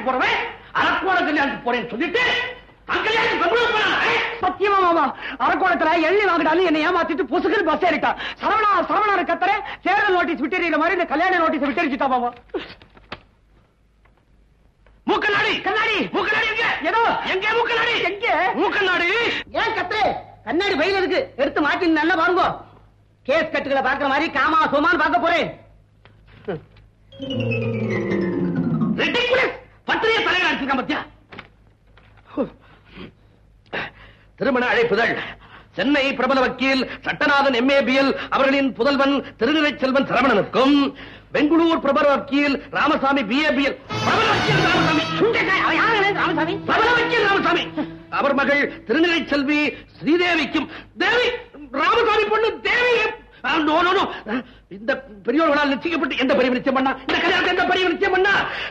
போறவன் அரக்கோண கல்யாணத்துக்கு போறேன்னு சொல்லிட்டு சத்தியமா மாமா அரக்கோணத்துல எள்ளி வாங்கிட்டாலும் என்ன ஏமாத்திட்டு பொசுக்கு பஸ் ஏறிட்டா. சரவணா கத்தர தேர்தல் நோட்டீஸ் விட்டு மாதிரி இந்த கல்யாண நோட்டீஸ் விட்டுருச்சுட்டா மாமா. மூக்கநாடி கண்ணாடி மூக்கநாடி ஏதோ எங்க மூக்கநாடி எங்க மூக்கநாடி ஏன் கத்தே கண்ணாடி பையில இருக்கு எடுத்து மாட்டி நல்லா பாருங்க. கேஸ் கட்டுகளை பாக்குற மாதிரி காமா சோமான்னு பார்க்க போறேன். பத்திரிகை தலைவர் அடிச்சிருக்கான் பத்தியா. திருமண அழைப்புதல். சென்னை பிரபல வக்கீல் சட்டநாதன் MABL அவர்களின் புதல்வன் திருநிலைச்செல்வன் சரவணனுக்கும் பெங்களூர் பிரபல வக்கீல் ராமசாமி BABL ராமசாமி அவர் மகள் திருநிலைச்செல்வி ஸ்ரீதேவிக்கும் தேவி ராமசாமி பொண்ணு தேவி இந்த பெரியோர்களால் நிச்சயிக்கப்பட்டு எந்த பெரிய நிச்சயம் பண்ணா இந்த கல்யாணத்தை எந்த பெரிய நிச்சயம் பண்ணா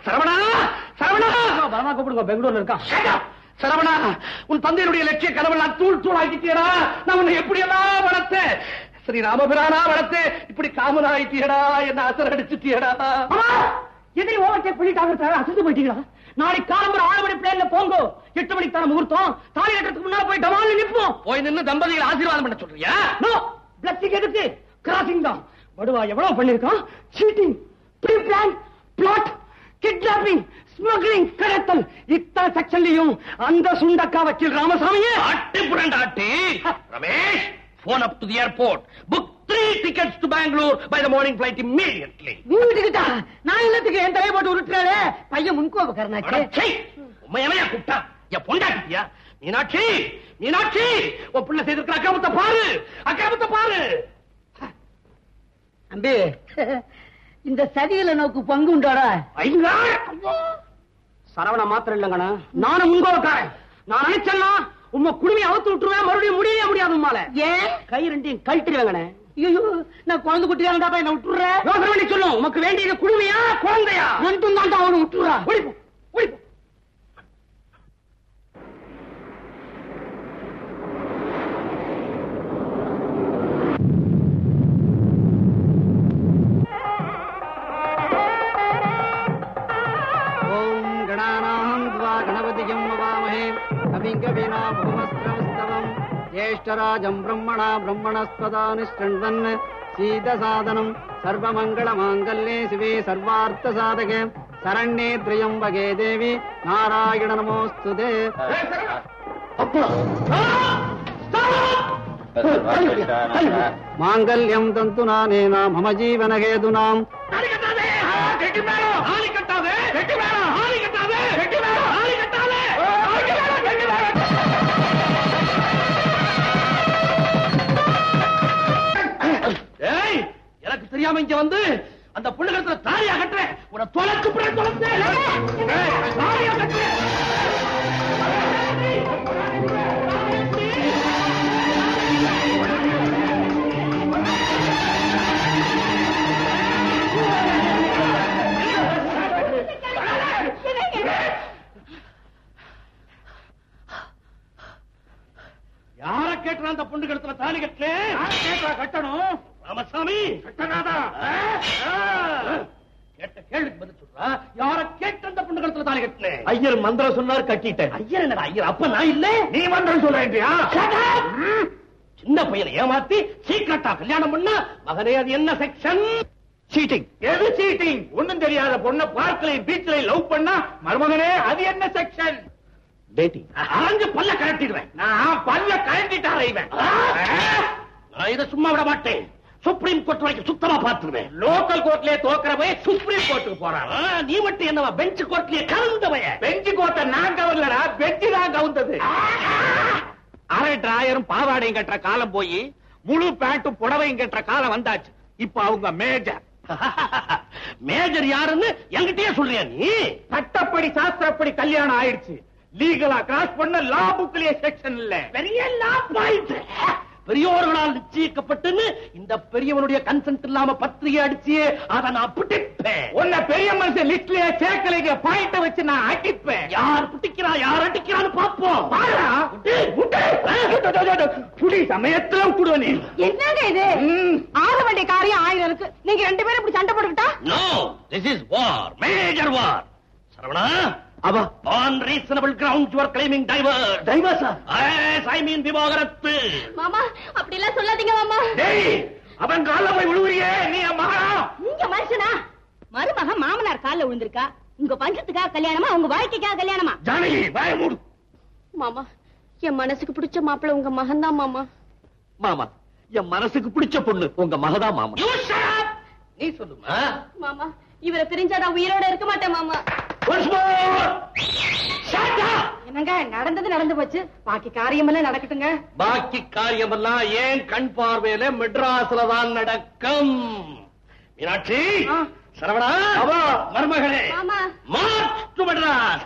சரவணா கூப்பிடுங்க பெங்களூர்ல இருக்கா. சரவணா உன் தந்தையுடைய லட்சிய கனவெல்லாம் தூள் தூள் ஆக்கிட்டியடா. நான் உன்னை எப்படியெல்லாம் வளர்த்தேன் ஸ்ரீ ராமபிரானா வளர்த்து இப்படி காமன் ஆயிட்டியடா என்ன அசர் அடிச்சுட்டியடா. எதிரி ஓவர்டேக் பண்ணிட்டாங்க அசந்து போயிட்டீங்களா. நாளைக்கு காலம்பர 6 மணி பிளேன்ல போங்கோ. 8 மணிக்கு தான முகூர்த்தம். தாலி கட்டுறதுக்கு முன்னால போய் டமால்னு நிப்போம். போய் நின்னு தம்பதிகளை ஆசீர்வாதம் பண்ண சொல்றியா? நோ பிளஸிங் எதுக்கு கிராசிங் தான். வடுவா எவ்வளவு பண்ணிருக்கான். Cheating pre plan plot kidnapping smuggling கடத்தல் இத்தனை செக்ஷன்லயும் அந்த சுண்டக்கா வக்கீல் ராமசாமியே ஆட்டி புரண்டு ஆட்டி. Ramesh phone up to the airport, book 3 tickets to Bangalore by the morning flight immediately. வீட்டுக்கிட்டா நான் இல்லத்துக்கு என் தலையை போட்டு உருட்டுறாளே பையன் முன்கோபக்காரனாச்சு. உண்மையாவே கூப்பிட்டா என் பொண்டாட்டியா மீனாட்சி உன் பிள்ளை செய்திருக்கிற அக்கிரமத்தை பாரு. அம்பி இந்த சதியில நோக்கு பங்கு உண்டாடா. சரவணா மாத்திரம் இல்லங்கண்ணா நானும் முன்கோபக்காரன். நான் நினைச்சேன்னா உங்க குடுமையை அவுத்து விட்டுருவேன். மறுபடியும் முடியவே முடியாது உம்மால. ஏன் கை ரெண்டையும் கழட்டிடுவேங்கண்ணே. ஐயோ நான் குழந்தை குட்டியா என்ன விட்டுறேன். யோசனை பண்ணி சொல்லும் உனக்கு வேண்டியது குடுமையா குழந்தையா ரெண்டும் தான் அவனு விட்டுறா. ஓடிப்போம். ज्येष्ठराजं ब्रह्मणा ब्रह्मणस्पदा निष्ठन्वन् सीदसादनं सर्वमङ्गलमाङ्गल्ये शिवे सर्वार्थसाधके शरण्ये त्र्यम्बके देवी नारायण नमोऽस्तुते. माङ्गल्यं तन्तुनानेन मम जीवनहेतुनाम्. எனக்கு தெரியாம இங்க வந்து அந்த புள்ளுகத்துல தாலியா கட்டுறேன். உன தொலைக்கு யார கேட்டுற அந்த பொண்ணு கழுத்துல தாலி கட்டணும். ராமசாமி கேட்ட கேள்விக்கு பதில் சொல்றா. யார கேட்ட அந்த பொண்ணு கழுத்துல தாலி கட்டினேன். ஐயர் மந்திரம் சொன்னார் கட்டிட்டேன். ஐயர் என்னடா ஐயர் அப்ப நான் இல்ல நீ மந்திரம் சொல்றேன்றியா? சின்ன பையனை ஏமாத்தி சீக்கிரட்டா கல்யாணம் பண்ணா மகனே அது என்ன செக்ஷன்? சீட்டிங். எது சீட்டிங்? ஒண்ணும் தெரியாத பொண்ணை பார்க்கலை பீச்ல லவ் பண்ணா மருமகனே அது என்ன செக்ஷன்? டேட்டிங். அரைஞ்சு பல்ல கழட்டிடுவேன். நான் பல்ல கழட்டிட்டார இவன். நான் இதை சும்மா விட மாட்டேன். சுப்ரீம் கோர்ட் வரைக்கும் சுத்தமா பார்த்துருவேன். லோக்கல் கோர்ட்லயே தோக்கிறவே சுப்ரீம் கோர்ட்டுக்கு போறான். நீ மட்டும் என்னவா பெஞ்ச் கோர்ட்லயே கவுந்தவைய? பெஞ்ச் கோர்ட்ட நான் கவுந்தடா, பெஞ்சு தான் கவுந்தது. அரை டிராயரும் பாவாடையும் கட்டுற காலம் போய் முழு பேண்ட்டும் புடவையும் கட்டுற காலம் வந்தாச்சு. இப்ப அவங்க மேஜர். மேஜர் யாருன்னு என்கிட்டயே சொல்றியா நீ? சட்டப்படி சாஸ்திரப்படி கல்யாணம் ஆயிடுச்சு. லீகலா கிராஸ் பண்ண லா புக்லயே செக்ஷன் இல்ல. பெரிய லா பாயிண்ட். பெரியோர்களால் நிச்சயிக்கப்பட்டுன்னு இந்த பெரியவனுடைய கன்சென்ட் இல்லாம பத்திரிகை அடிச்சு அதை நான் பிடிப்பேன். உன்ன பெரிய மனுஷன் லிஸ்ட்லயே சேர்க்கலைங்க பாயிண்ட வச்சு நான் அடிப்பேன். யார் பிடிக்கிறா யார் அடிக்கிறான்னு பாப்போம். புடி சமயத்துல விட்டுடுவ நீ. என்னங்க இது? ஆக வேண்டிய காரியம் 1000 இருக்கு. நீங்க 2 பேரும் இப்படி சண்டை போட்டுக்கிட்டா? No, this is war, major war. Saravana அவ on reasonable ground you are claiming divorce. டைவர்ஸா? எஸ், ஐ மீன் விவாகரத்து. மாமா அப்படி எல்லாம் சொல்லாதீங்க மாமா. டேய், அவன் கால்ல போய் விழுவுறியே, நீ அம்மா. நீங்க மனுஷனா? மருமக மாமனார் கால்ல விழுந்திருக்கா. உங்க பஞ்சத்துக்காக கல்யாணமா, உங்க வாழ்க்கைக்காக கல்யாணமா? ஜானகி, வாய மூடு. மாமா, என் மனசுக்கு பிடிச்ச மாப்பிள்ள உங்க மகன் தான் மாமா. மாமா, என் மனசுக்கு பிடிச்ச பொண்ணு உங்க மகதா மாமா. நீ சொல்லுமா? மாமா, இவரை பிரிஞ்சாதான் உயிரோட இருக்க மாட்டேன் மாமா. என்னங்க, நடந்தது நடந்து போச்சு. பாக்கி காரியமெல்லாம் நடக்கட்டுங்க. பாக்கி காரியமெல்லாம் ஏன் கண் பார்வையில மெட்ராஸ்ல தான் நடக்கும். மீனாட்சி, சரவணா, மருமகளே, மார்ச் டு மெட்ராஸ்.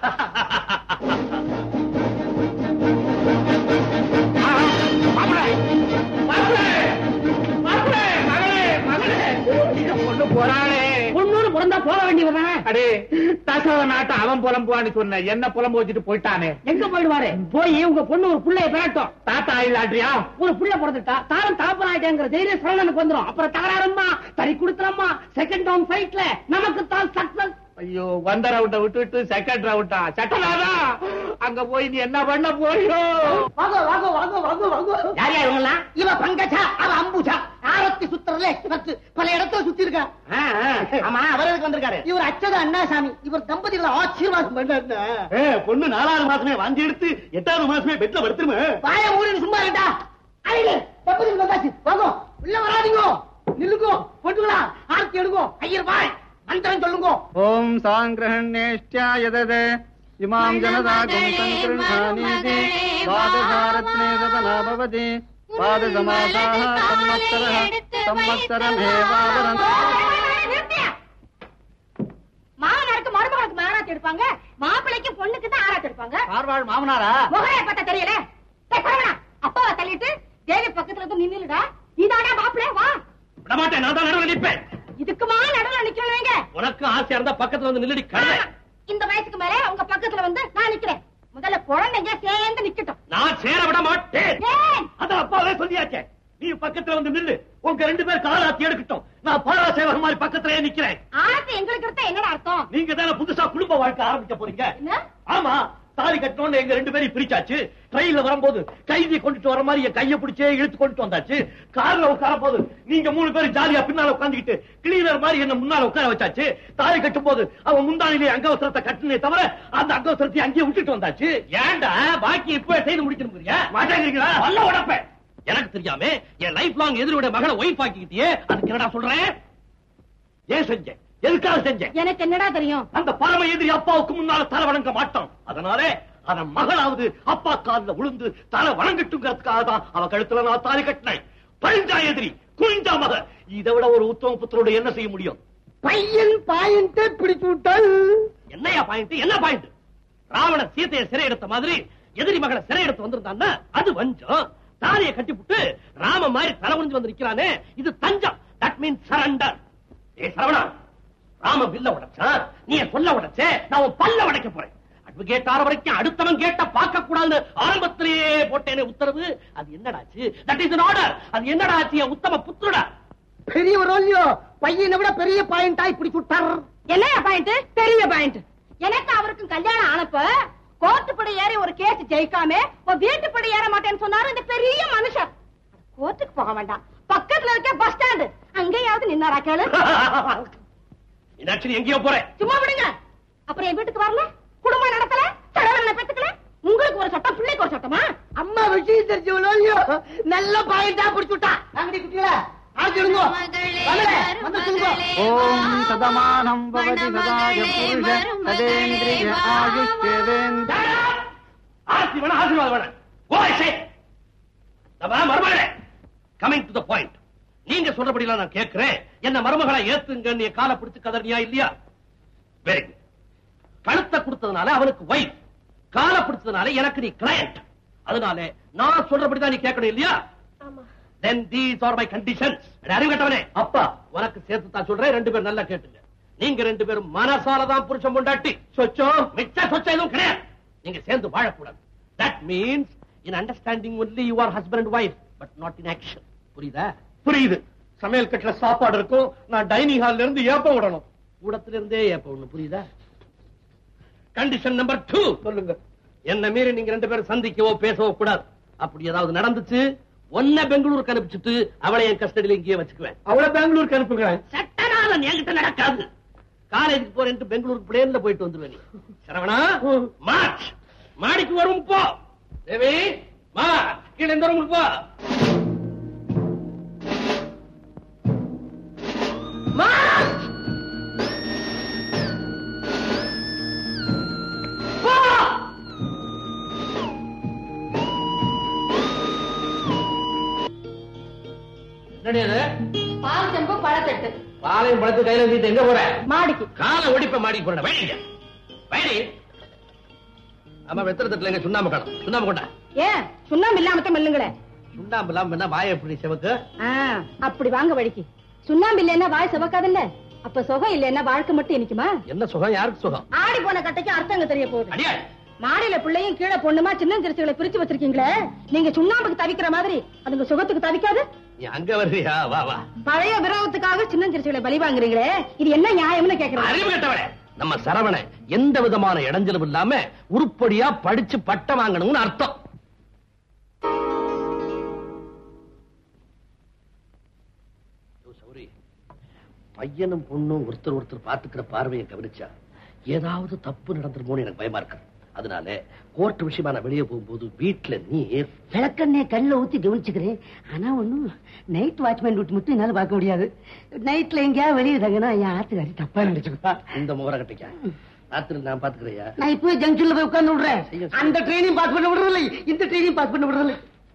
பொண்ணு பிறந்தா போக வேண்டியவன். அடே, தசவ நாட்ட அவன் புலம்புவான்னு சொன்ன, என்ன புலம்பு வச்சுட்டு போயிட்டானே. எங்க போயிடுவாரு? போய் உங்க பொண்ணு ஒரு புள்ளைய பிறட்டும். தாத்தா இல்லாட்டியா? ஒரு புள்ள பிறந்துட்டா தாரம் தாப்பனாயிட்டேங்கிற தைரியம் சரணனுக்கு வந்துடும். அப்புறம் தகராறுமா, தறி கொடுத்துறமா, செகண்ட் டவுன் ஃபைட்ல நமக்கு தான் சக்சஸ். ஐயோ, வந்த ரவுண்ட விட்டுட்டு செகண்ட் ரவுண்டா? சட்டலாதா அங்க போய் நீ என்ன பண்ண போறியோ? வாங்க வாங்க வாங்க வாங்க வாங்க. யார் யார் இவங்க? இவ பங்கஜா, அவ அம்புஜா. ஆரத்தி சுத்தறல எக்ஸ்பர்ட், பல இடத்துல சுத்தி இருக்கா. ஆமா, அவருக்கு வந்திருக்காரு. இவர் அச்சத அண்ணாசாமி. இவர் தம்பதிகளை ஆசீர்வாதம் பண்றாரு. பொண்ணு 4வது மாசமே வாந்தி எடுத்து 8வது மாசமே பெட்ல படுத்துருமே. வாய மூடி சும்மா இருக்கா. ஐயே, தம்பதிகள் வந்தாச்சு. வாங்க, உள்ள வராதீங்க. நில்லுங்க, பொண்ணுங்களா ஆரத்தி எடுங்க. ஐயர் வாய் மந்திரம் சொல்லுங்க. ஓம் சாங்கிரஹண்யேஷ்ட்யாயததே இமாம் ஜனதாகம் சங்கிருஹானீதி வாதசாரத்னே சதனா பவதி வாதசமாசாஹ சம்வத்சரஹ சம்வத்சரமேவாவரன். மாமனாருக்கு மருமகளுக்கு மாநாட்டு எடுப்பாங்க, மாப்பிள்ளைக்கு பொண்ணுக்கு தான் ஆராட்டு எடுப்பாங்க. பார்வாள் மாமனாரா? முகரைய பார்த்தா தெரியல. அப்பாவை தள்ளிட்டு தேவி பக்கத்துல இருந்து நின்னுடா. நீதாடா மாப்பிள்ளை, வா. விடமாட்டேன், நான் தான் நடுவில் நிற்பேன். இதுக்குமா நடுவில் நிக்கிறீங்க? உனக்கு ஆசையா இருந்தா பக்கத்துல வந்து நில்லடி கழுதை. இந்த வயசுக்கு மேல உங்க பக்கத்துல வந்து நான் நிக்கிறேன். முதல்ல குழந்தைங்க சேர்ந்து நிக்கட்டும். நான் சேர விட மாட்டேன். ஏன்? அதான் அப்பாவே சொல்லியாச்சே. நீ பக்கத்துல வந்து நில்லு. உங்க 2 பேர் காலாத்தி எடுக்கட்டும். நான் பாரா சேவர் மாதிரி பக்கத்திலேயே நிக்கிறேன். ஆசை எங்களுக்கு இருந்தா என்னடா அர்த்தம்? நீங்க தானே புதுசா குடும்ப வாழ்க்கை ஆரம்பிக்க போறீங்க. என்ன? ஆமா, தாலி கட்டணும்னு எங்க 2 பேரையும் பிரிச்சாச்சு. ட்ரெயின்ல வரும்போது கைதி கொண்டுட்டு வர மாதிரி என் கையை பிடிச்சே இழுத்து கொண்டுட்டு வந்தாச்சு. கார்ல உட்கார போது நீங்க 3 பேரும் ஜாலியா பின்னால உட்காந்துக்கிட்டு கிளீனர் மாதிரி என்ன முன்னால உட்கார வச்சாச்சு. தாலி கட்டும் போது அவன் முந்தானிலே அங்கவசரத்தை கட்டினே தவிர அந்த அங்கவசரத்தை அங்கேயே விட்டுட்டு வந்தாச்சு. ஏன்டா பாக்கி இப்ப செய்து முடிக்கணும்ங்கறியா? மாட்டேங்கிறீங்களா? வல்ல உடப்பேன். எனக்கு தெரியாம என் லைஃப் லாங் எதிரோட மகளை ஒய்ஃப் ஆக்கிக்கிட்டியே, அதுக்கு என்னடா சொல்றேன்? ஏன் செஞ்சேன்? எதுக்காக செஞ்சேன்? எனக்கு என்னடா தெரியும்? அந்த பரம எதிரி அப்பாவுக்கு முன்னால தலை வணங்க மாட்டான். அதனால அவன் மகளாவது அப்பா காலில் விழுந்து தலை வணங்கட்டுங்கிறதுக்காக தான் அவ கழுத்துல நான் தாலி கட்டினேன். பழிஞ்சா எதிரி, குனிஞ்சா மக. இதை விட ஒரு உத்தம புத்தரோட என்ன செய்ய முடியும்? பையன் பாயிண்ட் பிடிச்சு விட்டால் என்னையா பாயிண்ட்? என்ன பாயிண்ட்? ராவணன் சீதையை சிறை எடுத்த மாதிரி எதிரி மகளை சிறை எடுத்து வந்திருந்தான்னா அது வஞ்சம். தாலியை கட்டிவிட்டு ராம மாதிரி தலை குனிஞ்சு வந்து நிக்கிறானே, இது தஞ்சம். That means surrender. ஏ சரவணா, ராம வில்ல உடைச்சா, நீ சொல்ல உடைச்சே, நான் உன் பல்ல உடைக்க போறேன். அட்வொகேட் ஆற வரைக்கும் அடுத்தவன் கேட்ட பார்க்க கூடாதுன்னு ஆரம்பத்திலேயே போட்டேனே உத்தரவு. அது என்னடாச்சு? That is an order. அது என்னடாச்சு? உத்தம புத்திரடா. பெரிய ஒரு இல்லையோ, பையனை விட பெரிய பாயிண்ட் ஆகி பிடிச்சு விட்டார். என்ன பாயிண்ட்? பெரிய பாயிண்ட். எனக்கு அவருக்கும் கல்யாணம் ஆனப்ப கோர்ட்டு படி ஏறி ஒரு கேஸ் ஜெயிக்காம வீட்டு படி ஏற மாட்டேன்னு சொன்னாரு இந்த பெரிய மனுஷன். கோர்ட்டுக்கு போக வேண்டாம், பக்கத்துல இருக்க பஸ் ஸ்டாண்டு அங்கேயாவது நின்னாரா கேளு. மீனாட்சி, எங்கேயோ போறேன். சும்மா விடுங்க. அப்புறம் என் வீட்டுக்கு வரல, குடும்பம் நடத்தல, கடவுளை பெத்துக்கல. உங்களுக்கு ஒரு சட்டம், பிள்ளைக்கு ஒரு சட்டமா? அம்மா விஷயம் தெரிஞ்சவளோ இல்லையோ, நல்ல பாயிண்டா பிடிச்சு விட்டா. அங்கடி குட்டிகளா ஆகிடுங்க. ஓம் சதமானம் பவதி சதாய புருஷ சதேந்திரிய ஆயுஷ்யேவேந்திர. ஆசீர்வாதம் வேணாம். மருமகளே, கமிங் டு த பாயிண்ட். நீங்க சொல்றபடியெல்லாம் நான் கேட்கிறேன். என்ன மருமகளை ஏத்துங்க, நீ காலை பிடிச்சு கதறியா இல்லையா? Very good. கழுத்தை கொடுத்ததுனால அவனுக்கு வைஃப், காலை பிடிச்சதுனால எனக்கு நீ கிளையண்ட். அதனால நான் சொல்றபடிதான் நீ கேட்கணும் இல்லையா? Then these are my conditions. அறிவுகட்டவனே, அப்பா உனக்கு சேர்த்து தான் சொல்றேன். 2 பேரும் நல்லா கேட்டுங்க. நீங்க 2 பேரும் மனசாலதான் புருஷன் பொண்டாட்டி. சொச்சம் மிச்ச சொச்சம் எதுவும் கிடையாது. நீங்க சேர்ந்து வாழக்கூடாது. That means in understanding only you are husband and wife, but not in action. புரியுதா? புரியுது. சமையல் கட்டுல சாப்பாடு இருக்கும், நான் டைனிங் ஹால்ல இருந்து ஏப்பம் விடணும். கூடத்துல இருந்தே ஏப்பம் விடணும். புரியுதா? கண்டிஷன் நம்பர் 2 சொல்லுங்க. என்ன மீறி நீங்க 2 பேரும் சந்திக்கவோ பேசவோ கூடாது. அப்படி ஏதாவது நடந்துச்சு ஒன்ன பெங்களூருக்கு அனுப்பிச்சுட்டு அவளை என் கஸ்டடியில இங்கேயே வச்சுக்குவேன். அவளை பெங்களூருக்கு அனுப்புங்க. சட்டநாதன் என்கிட்ட நடக்காது. காலேஜுக்கு போறேன்ட்டு பெங்களூருக்கு பிளேன்ல போயிட்டு வந்துருவேன். சரவணா மார்ச். மாடிக்கு வரும் போ. தேவி மார்ச். கீழே இந்த ரூமுக்கு போ. மார்ச். பால் செம்பு பழத்தட்டு. பாலையும் பழத்து கையில வீட்டு எங்க போற? மாடிக்கு. காலை ஒடிப்ப மாடிக்கு போற. வைடிங்க வைடி. ஆமா வெத்தலை தட்டுல எங்க சுண்ணாம்பு காணும். சுண்ணாம்பு கொண்டா. ஏன் சுண்ணாம்பு இல்லாம மெல்லுங்களே. சுண்ணாம்பு இல்லாம என்ன வாய எப்படி செவக்கு? அப்படி வாங்க வழிக்கு. சுண்ணாம்பு இல்லன்னா வாய் செவக்காதுல்ல. அப்ப சுகம் இல்லன்னா வாழ்க்கை மட்டும் இனிக்குமா? என்ன சுகம்? யாருக்கு சுகம்? ஆடி போன கட்டைக்கு அர்த்தங்க தெரிய போகுது. அடியா மாடியில பிள்ளையும் கீழே பொண்ணுமா சின்ன சிறுசுகளை பிரிச்சு வச்சிருக்கீங்களே. நீங்க சுண்ணாம்புக்கு தவிக்கிற மாதிரி அதுங்க சுகத்துக்கு தவிக்காது. நீ அங்க வர்றியா? வா வா. பழைய விரோதத்துக்காக சின்ன சிறுசுகளை பலி வாங்குறீங்களே, இது என்ன நியாயம்னு கேக்குறேன். அறிவு கேட்டவளே, நம்ம சரவண எந்த விதமான இடைஞ்சலும் இல்லாம உருப்படியா படிச்சு பட்டம் வாங்கணும்னு அர்த்தம். பையனும் பொண்ணும் ஒருத்தர் ஒருத்தர் பாத்துக்கிற பார்வையை கவனிச்சா ஏதாவது தப்பு நடந்துருமோன்னு எனக்கு பயமா இருக்கு. அதனால கோர்ட் விஷயமா நான் வெளியே போகும்போது வீட்டுல நீ விளக்கண்ணே கல்ல ஊத்தி கவனிச்சுக்கிறேன். ஆனா ஒண்ணும் நைட் வாட்ச்மேன் டியூட்டி மட்டும் என்னால பார்க்க முடியாது. நைட்ல எங்கேயாவது வெளியே தங்கன்னா என் ஆத்துக்காரி தப்பா நினைச்சுக்கா. இந்த முகர கட்டிக்கா ராத்திரி நான் பாத்துக்கிறையா? நான் இப்போ ஜங்ஷன்ல போய் உட்கார்ந்து விடுறேன். அந்த ட்ரெயினையும் பாஸ் பண்ண விடுறதில்லை, இந்த ட்ரெயினையும் பாஸ் பண்ண விடுறதில்லை.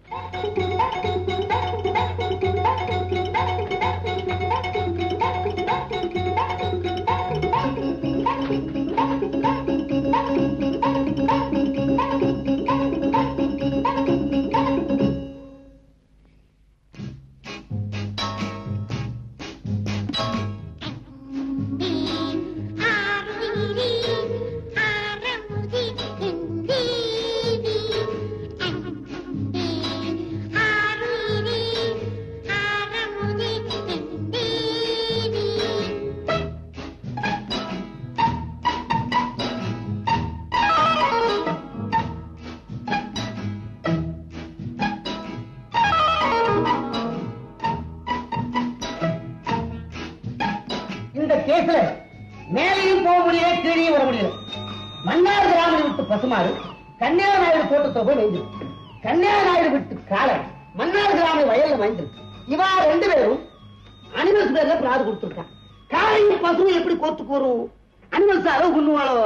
மேலையும் போக முடியல, கீழே வர முடியல. மன்னார் கிராமத்தை விட்டு பசுமாறு கன்னியா நாயுடு தோட்டத்தை போய் வைந்திருக்கு. கன்னியா நாயுடு விட்டு காலை மன்னார் கிராம வயல்ல வாய்ந்திருக்கு. இவா 2 பேரும் அனிமல்ஸ் பேர்ல பிராது கொடுத்துருக்கான். காலையும் பசுவும் எப்படி கோத்துக்கு வரும்? அனிமல்ஸ் அளவு பண்ணுவாளோ?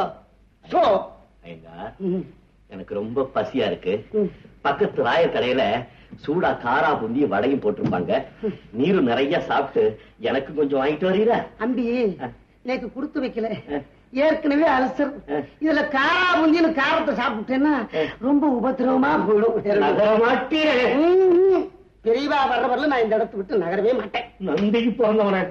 எனக்கு ரொம்ப பசியா இருக்கு. பக்கத்து ராயர் கடையில சூடா காரா புந்தி வடையும் போட்டிருப்பாங்க. நீரும் நிறைய சாப்பிட்டு எனக்கு கொஞ்சம் வாங்கிட்டு வரீரா? அம்பி நேற்று கொடுத்து வைக்கல, ஏற்கனவே அல்சர். இதுல காரா புந்தின்னு காரத்தை சாப்பிட்டேன்னா ரொம்ப உபத்திரவமா போயிடும். பெரியவா வர்ற வரல நான் இந்த இடத்தை விட்டு நகரவே மாட்டேன். நந்திக்கு பிறந்தவன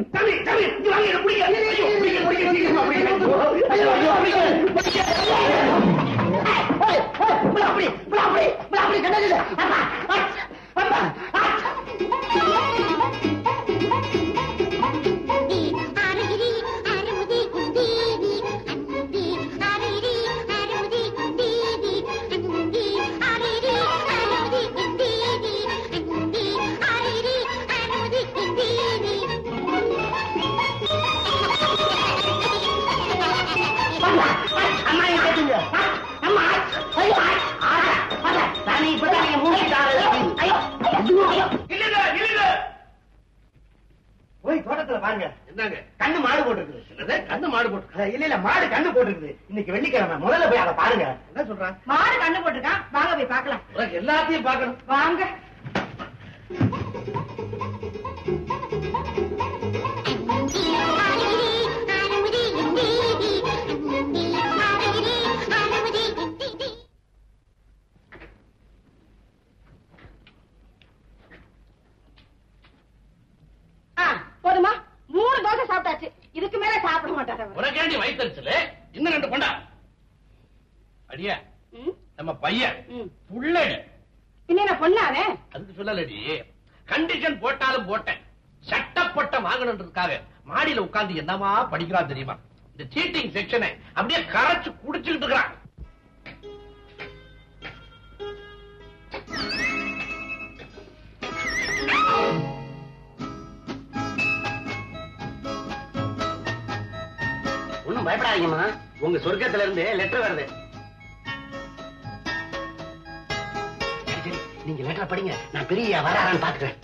போய் தோட்டத்துல பாருங்க. என்னங்க? கண்ணு மாடு போட்டுருக்குது. கண்ணு மாடு போட்டு இல்ல மாடு கண்ணு போட்டுருக்குது. இன்னைக்கு வெள்ளிக்கிழமை, முதல்ல போய் அதை பாருங்க. என்ன சொல்றான்? மாடு கண்ணு போட்டுருக்கான், வாங்க போய் பார்க்கலாம். எல்லாத்தையும் பார்க்கணும், வாங்க. போதுமா? 3 தோசை சாப்பிட்டாச்சு, இதுக்கு மேல சாப்பிட மாட்டாரு. உனக்கேண்டி வயிற்றுல இன்னும் 2 கொண்டா. அடியா நம்ம பையன் புள்ளடி பின்ன பொண்ணானே அதுக்கு சொல்லலடி. கண்டிஷன் போட்டாலும் போட்டேன். சட்டப்பட்ட வாங்கணுன்றதுக்காக மாடியில உட்கார்ந்து என்னமா படிக்கிறான் தெரியுமா? இந்த சீட்டிங் செக்ஷனை அப்படியே கரைச்சு குடிச்சுக்கிட்டு இருக்கிறான். ஒண்ணும் பயப்படாதீங்கம்மா, உங்க சொர்க்கத்துல இருந்து லெட்டர் வருது. நீங்க லெட்டர் படிங்க, நான் பெரிய வரான்னு பாத்துக்கிறேன்.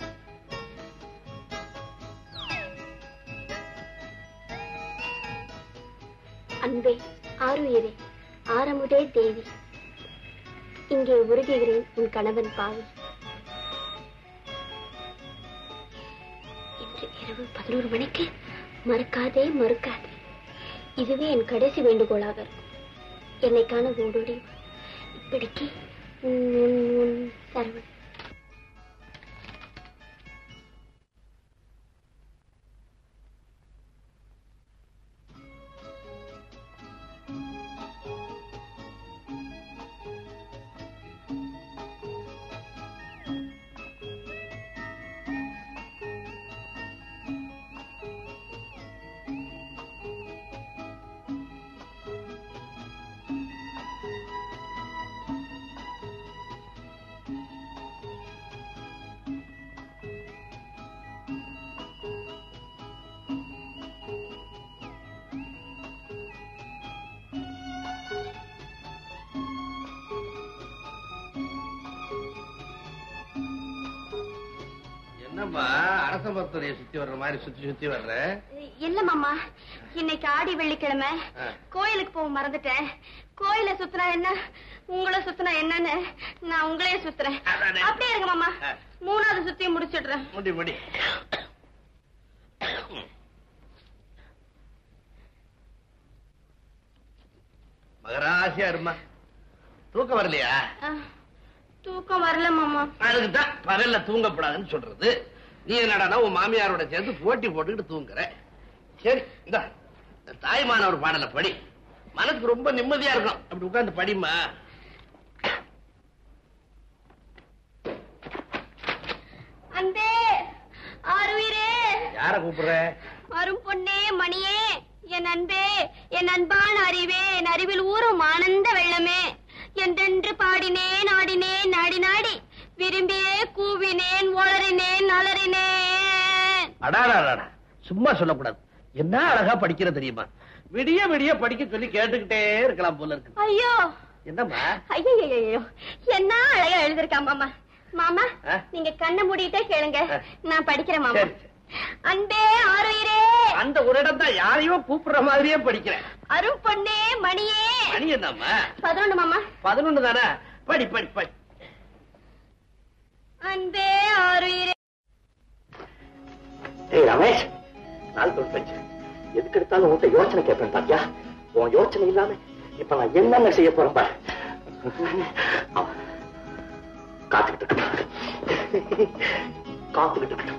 அன்பே, ஆருயிரே, ஆரமுதே தேவி, இங்கே உருகுகிறேன் உன் கணவன் பாவி. இன்று இரவு 11 மணிக்கு மறக்காதே மறுக்காதே. இதுவே என் கடைசி வேண்டுகோளாக இருக்கும். என்னை காண ஓடோடி இப்படிக்கு சரவணன். என்னம்மா அரச மரத்துடைய சுத்தி வர்ற மாதிரி சுத்தி வர்ற? இல்ல மாமா, இன்னைக்கு ஆடி வெள்ளிக்கிழமை கோயிலுக்கு போக மறந்துட்டேன். கோயில சுத்தினா என்ன, உங்களை சுத்தினா என்னன்னு நான் உங்களையே சுத்துறேன். அப்படியே இருங்க மாமா, 3வது சுத்தியும் முடிச்சிடுறேன். முடி மகராசியா இருமா. தூக்கம் வரலையா? தூக்கம் வரல மாமா. அதுக்குதான் பகல்ல தூங்கப்படாதுன்னு சொல்றது. நீ என்னடா உன் மாமியாரோட சேர்ந்து போட்டி போட்டுக்கிட்டு தூங்குற. சரி, இந்த தாய்மான ஒரு பாடல படி, மனசுக்கு ரொம்ப நிம்மதியா இருக்கும். அப்படி உட்கார்ந்து படிமா. அன்பே, ஆருயிரே, யார கூப்பிடுற? அரும் பொன்னே மணியே, என் அன்பே, என் அன்பான அறிவே, என் அறிவில் ஊறும் ஆனந்த வெள்ளமே, என்றென்று பாடினேன் ஆடினேன் நாடி நாடி, விரும்பியே கூவினேன் ஒளறினேன் அலறினேன். அடாடா, சும்மா சொல்லக்கூடாது. என்ன அழகா படிக்கிற தெரியுமா? விடிய விடிய படிக்க சொல்லி கேட்டுக்கிட்டே இருக்கலாம் போல இருக்கு. ஐயோ, என்னம்மா? ஐயோ, என்ன அழகா எழுதிருக்கான் மாமா. மாமா, நீங்க கண்ணை மூடிட்டே கேளுங்க, நான் படிக்கிறேன் மாமா. அன்பே, ஆருயிரே, அந்த ஒரு இடம் தான் யாரையோ கூப்பிடுற மாதிரியே படிக்கிறேன். அரும் பொன்னே மணியே. மணி என்னம்மா? 11 மாமா. 11 தானே? படி படி படி. அன்பே, ஆருயிரே. ஏய் ரமேஷ், நாள் தொட்டு எதுக்கு எடுத்தாலும் உன்கிட்ட யோசனை கேட்பேன் பாத்தியா? உன் யோசனை இல்லாம இப்ப நான் என்னென்ன செய்ய போறேன் பாரு. காத்துக்கிட்டு இருக்கட்டும்.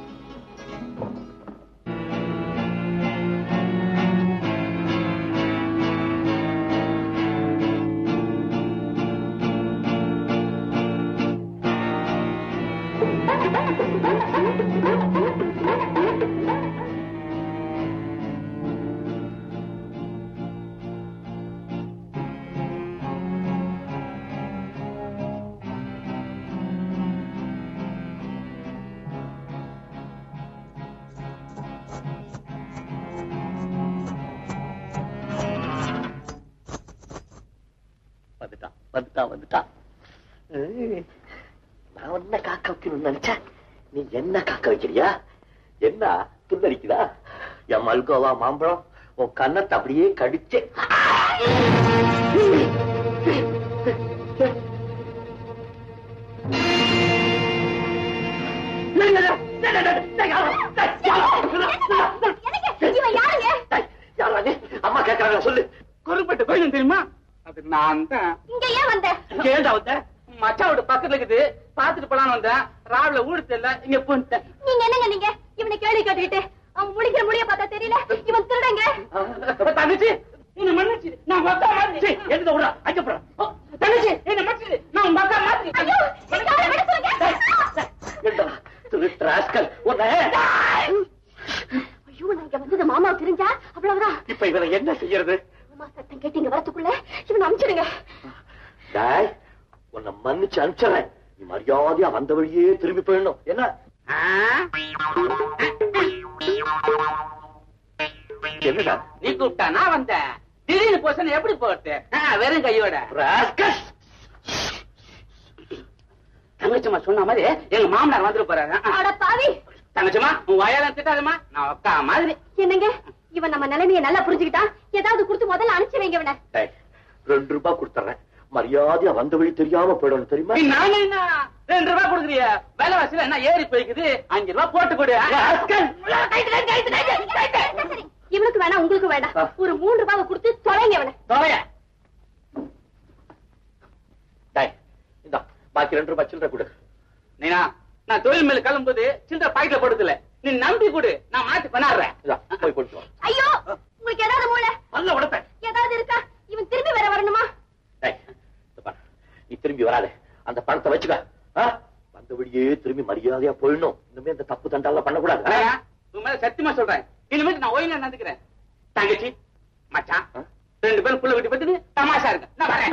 வந்துட்டா. நான் என்ன காக்க வைக்கணும்னு நினைச்சா நீ என்ன காக்க வைக்கிறியா? என்ன புல்லரிக்குதா? என் மல்கோவா மாம்பழம் உன் கண்ணத்தை அப்படியே கடிச்சு. அம்மா கேட்கறாங்க, சொல்லு. கொருப்பட்டு கோயில் தெரியுமா? அது நான் தான். இங்க ஏன் வந்த? ஏண்டா வந்த? மச்சாவோட பக்கத்துல இருக்குது, பாத்துட்டு போலான்னு வந்தேன். ராவில ஊடு தெரியல, இங்க போன்ட்டேன். நீங்க என்னங்க நீங்க இவனை கேள்வி கேட்டுக்கிட்டு? அவன் முடிக்கிற முடிய பார்த்தா தெரியல, இவன் திருடங்க. தங்கச்சி என்ன மன்னிச்சு, நான் வந்தா மாதிரி எடுத்து விடுறா. ஐயப்பா தங்கச்சி என்ன மன்னிச்சு, நான் வந்தா மாதிரி. ஐயோ, விட சொல்லுங்க. ராஸ்கல், ஐயோ, நான் இங்க வந்தது மாமா தெரிஞ்சா அவ்வளவுதான். இப்ப இவனை என்ன செய்யறது? மாமா சத்தம் கேட்டு இங்க வரத்துக்குள்ள இவனை அனுப்பிச்சிடுங்க. உன்னை மன்னிச்சு அனுப்பிச்சறேன். நீ மரியாதையா வந்த வழியே திரும்பி போயிடணும். என்ன என்னடா நீ கூப்பிட்டா நான் வந்தேன். திடீர்னு போசன் எப்படி போட்டு வெறும் கையோட தங்கச்சம்மா சொன்ன மாதிரி எங்க மாமனார் வந்துட்டு போறாரு. அட பாவி தங்கச்சம்மா உன் வயலாம் திட்டாதம்மா, நான் அக்கா மாதிரி. என்னங்க இவன் நம்ம நிலைமையை நல்லா புரிஞ்சுக்கிட்டா ஏதாவது கொடுத்து முதல்ல அனுப்பிச்சு வைங்க இவனை. 2 ரூபாய் கொடுத்துறேன். மரியாதையா வந்த வழி தெரியாம போயிடணும் தெரியுமா? நாங்க என்ன 2 ரூபாய் கொடுக்குறிய? விலைவாசியில என்ன ஏறி போய்க்குது? 5 ரூபாய் போட்டு கொடு. இவனுக்கு வேணா உங்களுக்கு வேண்டாம். ஒரு 3 ரூபாவை கொடுத்து தொலைங்க இவனை. தொலைய பாக்கி 2 ரூபாய் சில்லறை கொடு. நீனா நான் தொழில் மேல கிளம்பும்போது சில்லறை பாக்கெட்ல போடுறதுல நீ நம்பி கொடு, நான் மாத்தி பண்ணாடுறேன். போய் கொடுத்து. ஐயோ உங்களுக்கு ஏதாவது மூளை நல்ல உடப்பேன் ஏதாவது இருக்கா? இவன் திரும்பி வேற வரணுமா? நீ திரும்பி வராத, அந்த பணத்தை வச்சுக்க. வந்த வழியே திரும்பி மரியாதையா போயிடணும். இனிமே இந்த தப்பு தண்டாலாம் பண்ணக்கூடாது. உன் மேல சத்தியமா சொல்றேன், இனிமேல் நான் ஓய்ல நடந்துக்கிறேன். தங்கச்சி மச்சான் 2 பேரும் புள்ள விட்டு பட்டு தமாஷா இருக்கு. நான் வரேன்.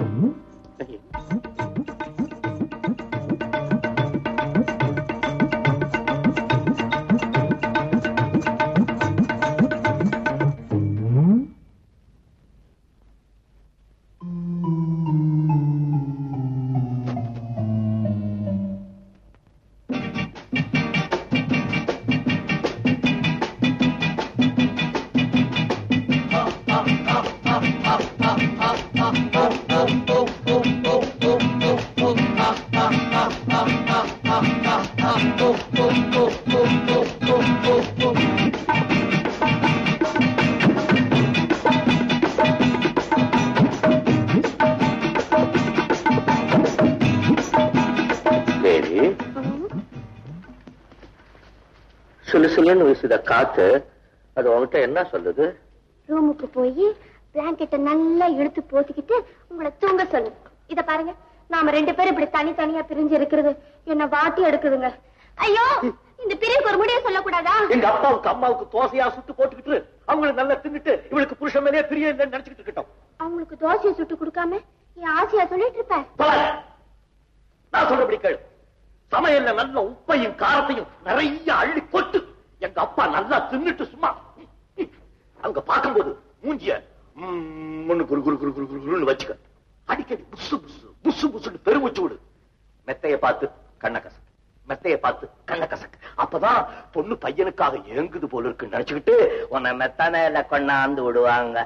சுலுசுலுன்னு வீசுத காத்து அது உங்ககிட்ட என்ன சொல்லுது? ரூமுக்கு போய் பிளாங்கெட்டை நல்லா இழுத்து போத்திக்கிட்டு உங்களை தூங்க சொல்லு. இத பாருங்க, நாம 2 பேரும் இப்படி தனித்தனியா பிரிஞ்சு இருக்கிறது என்ன வாட்டி எடுக்குதுங்க. ஐயோ இந்த பிரிவுக்கு ஒரு முடிவு சொல்லக்கூடாதா? எங்க அப்பாவுக்கு அம்மாவுக்கு தோசையா சுட்டு போட்டுக்கிட்டு அவங்களுக்கு நல்லா தின்னுட்டு இவளுக்கு புருஷன் மேலே பிரிய இல்லைன்னு நினைச்சுக்கிட்டு இருக்கட்டும். அவங்களுக்கு தோசையை சுட்டு கொடுக்காம என் ஆசையா சொல்லிட்டு இருப்பேன். நான் சொல்றபடி கேளு. சமையல்ல நல்ல உப்பையும் காரத்தையும் நிறைய அள்ளி கொட்டு. எங்க அப்பா நல்லா தின்னுட்டு சும்மா அங்க பார்க்கும்போது மூஞ்சிய குரு குரு குரு குரு குருன்னு வச்சுக்க. அடிக்கடி புசு புசு புசு புசுன்னு பெருமூச்சு விடு. மெத்தைய பார்த்து கண்ண கசக்கு, மெத்தைய பார்த்து கண்ண கசக்கு. அப்பதான் பொண்ணு பையனுக்காக ஏங்குது போல இருக்குன்னு நினைச்சுக்கிட்டு உன்னை மெத்தனையில கொண்டாந்து விடுவாங்க.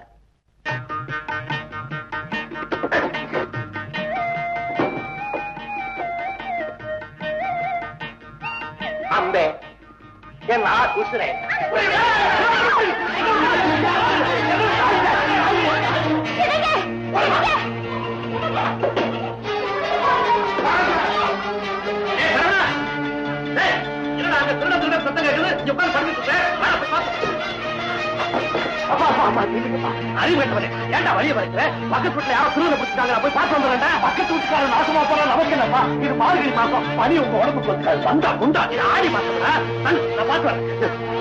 அம்பே என்ன குசுறேன். ஏன்டா வழிய வரைக்கிற? பக்கத்து வீட்டுல யாரோ திருவிழா பிடிச்சிட்டாங்க, போய் பார்த்து வந்துடுறேன். பக்கத்து வீட்டுக்காரன் நாசமா போற நமக்கு என்னப்பா? இது மார்கழி மாசம், பனி உங்க உடம்புக்கு வந்துருக்காது. வந்தா குண்டா ஆடி மாசம் நான் பார்த்து வரேன்.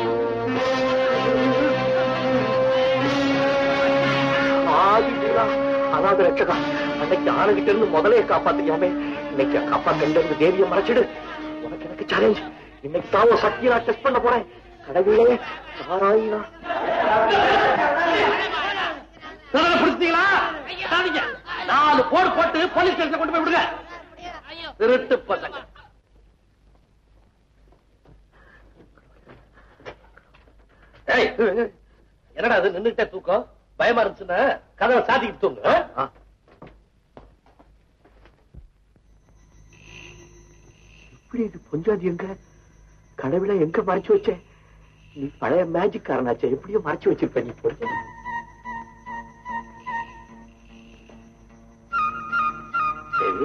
அதாவது ரட்சகா, அன்னைக்கு ஆனகிட்ட இருந்து முதலையை காப்பாத்திக்காமே இன்னைக்கு காப்பா கண்ட இருந்து தேவியை மறைச்சிடு. உனக்கு எனக்கு சேலஞ்ச். இன்னைக்கு தான் ஒரு சக்தியை நான் டெஸ்ட் பண்ண போறேன். கடவுளே நாராயணா. பிடிச்சிட்டீங்களா? 4 போடு போட்டு போலீஸ் ஸ்டேஷன் கொண்டு போய் விடுங்க. திருட்டு பசங்க. என்னடா அது நின்னுட்டே தூக்கம்? பயமா இருந்துச்சுன்னா கதவை சாத்திக்கிட்டு தூங்க. இப்படி இது பொஞ்சாதி எங்க கடவுளை எங்க மறைச்சு வச்ச? நீ பழைய மேஜிக் காரனாச்சே, எப்படியோ மறைச்சு வச்சிருப்ப நீ. போய் தேவி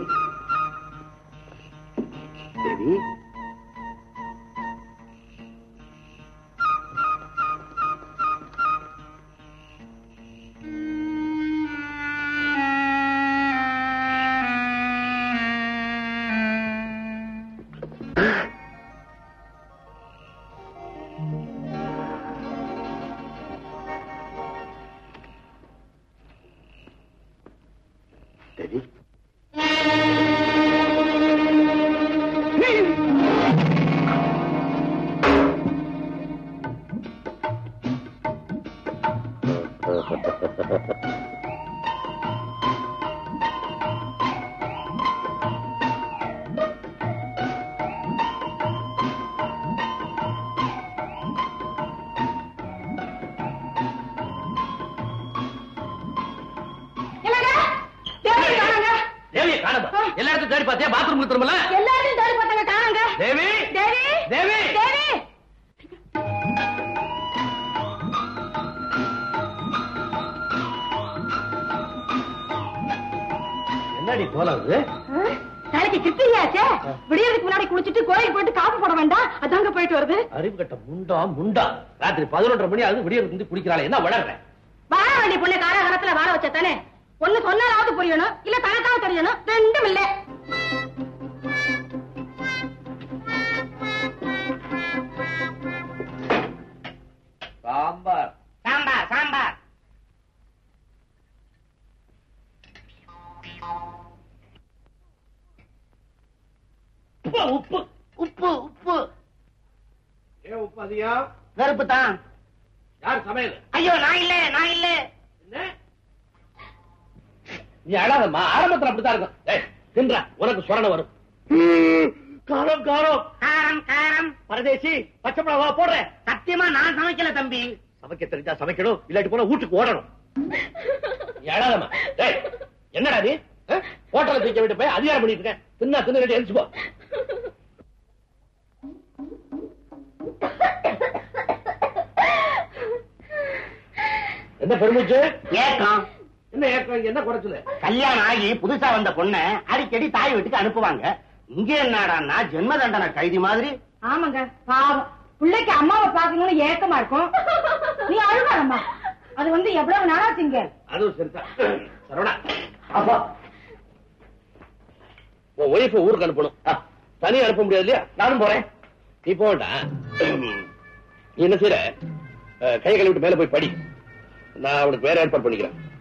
தேவி தேவி தேவியை காணமா? எல்லாருக்கும் தேடி பார்த்தியா? பாத்ரூம் திரும்பல? எல்லாரும் தேடி பார்த்தாங்க, காணாங்க. தேவி தேவி தேவி தேவி என்னடி போலாது? நாளைக்கு கிருத்தியாச்சே, விடியறதுக்கு முன்னாடி குளிச்சுட்டு கோயிலுக்கு போயிட்டு காப்பு போட வேண்டாம், அதாங்க போயிட்டு வருது. அறிவு கட்ட முண்டா முண்டா. ராத்திரி 11:30 மணி ஆகுது, விடிய வந்து குடிக்கிறாளே, என்ன வளர்ற? வாழ வேண்டிய பொண்ணு காலகாலத்துல வாழ வச்ச தானே. ஒண்ணு சொன்னாலாவது புரியணும், இல்ல தனத்தான் தெரியணும், ரெண்டும் இல்ல. சாம்பார் சாம்பார் சாம்பார். உப்பு உப்பு உப்பு. ஏன் உப்பு அதிகம்? வெறுப்பு தான். யார் சமையல்? ஐயோ நான் இல்ல நான் இல்ல. என்ன? நீ அழாதம்மா, ஆரம்பத்துல அப்படித்தான் இருக்கும். ஏய், தின்றா, உனக்கு சொரண வரும். காரம் காரம் காரம் காரம். பரதேசி, பச்சை மிளகா போடுறேன். சத்தியமா நான் சமைக்கல தம்பி. சமைக்க தெரிஞ்சா சமைக்கணும், இல்லாட்டி போனா வீட்டுக்கு ஓடணும். நீ அழாதம்மா. டேய், என்னடா நீ ஹோட்டல தூக்க விட்டு போய் அதிகாரம் பண்ணிட்டு இருக்கேன். தின்னா தின்னு எழுச்சுக்கோ. என்ன பெருமிச்சு? ஏக்கம். என்ன ஏக்கம்? என்ன குறைச்சல? கல்யாணம் ஆகி புதுசா வந்த பொண்ண அடிக்கடி தாய் வீட்டுக்கு அனுப்புவாங்க. இங்க என்னடான்னா ஜென்ம தண்டனை கைதி மாதிரி. ஆமாங்க, பாவம் பிள்ளைக்கு அம்மாவை பாக்கணும்னு ஏக்கமா இருக்கும். நீ அழுவாரம்மா, அது வந்து எவ்வளவு நாளாச்சுங்க. அதுவும் சரிதான். சரவணா, அப்பா உன் ஒய்ஃப ஊருக்கு அனுப்பணும். தனியா அனுப்ப முடியாது இல்லையா? நானும் போறேன். நீ போடா. நீ என்ன செய்யற? கை கழுவிட்டு மேல போய் படி. நான் அவனுக்கு வேற ஏற்பாடு பண்ணிக்கிறேன்.